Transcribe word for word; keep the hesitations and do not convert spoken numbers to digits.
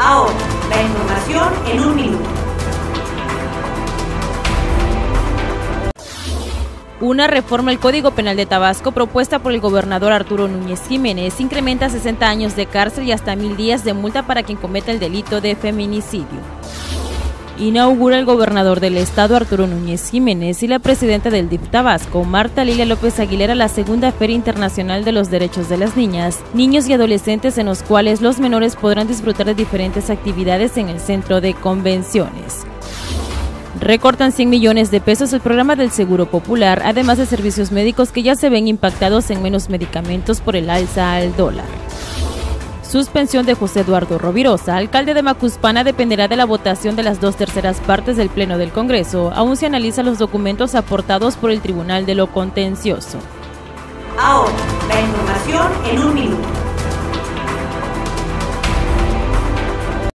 Ahora, la información en un minuto. Una reforma al Código Penal de Tabasco propuesta por el gobernador Arturo Núñez Jiménez incrementa sesenta años de cárcel y hasta mil días de multa para quien cometa el delito de feminicidio. Inaugura el gobernador del estado Arturo Núñez Jiménez y la presidenta del D I F Tabasco, Marta Lilia López Aguilera, la segunda Feria Internacional de los Derechos de las Niñas, Niños y Adolescentes, en los cuales los menores podrán disfrutar de diferentes actividades en el centro de convenciones. Recortan cien millones de pesos el programa del Seguro Popular, además de servicios médicos que ya se ven impactados en menos medicamentos por el alza al dólar. Suspensión de José Eduardo Rovirosa, alcalde de Macuspana, dependerá de la votación de las dos terceras partes del Pleno del Congreso. Aún se analizan los documentos aportados por el Tribunal de lo Contencioso. Ahora, la información en un minuto.